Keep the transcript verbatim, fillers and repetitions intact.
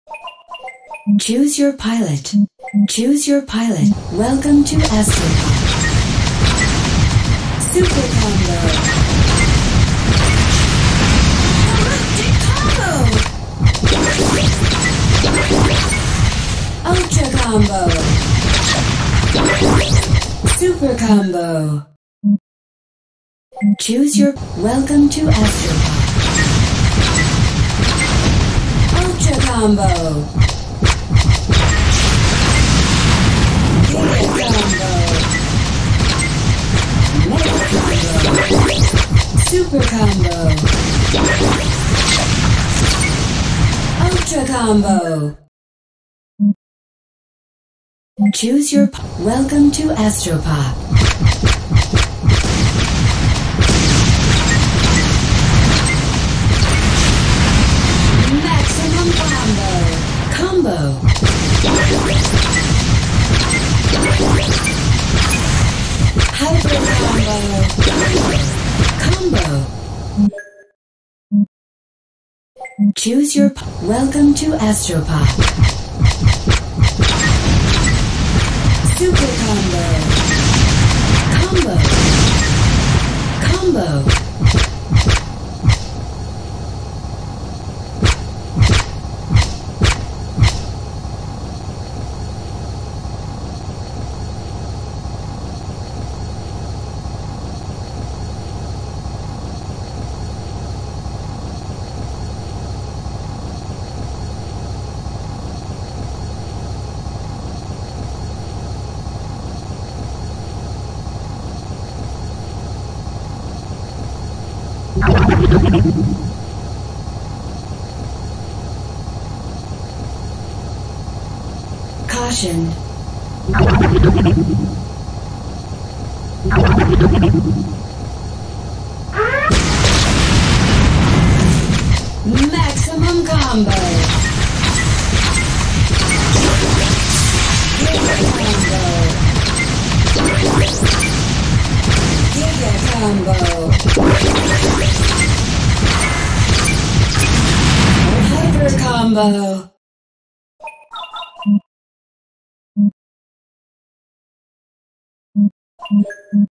Choose your pilot. Choose your pilot. Welcome to astropop. Super combo. Galactic combo. Ultra combo. Super combo. Choose your... Welcome to astropop. Ultra combo. Giga combo. Mega combo. Super combo. Ultra combo. Choose your... Welcome to astropop. Maximum combo. Combo. Hyper combo. Combo. Choose your... Welcome to astropop. Super combo. Combo. Combo. Caution. Maximum combo. Giga combo. Giga combo. Hyper combo.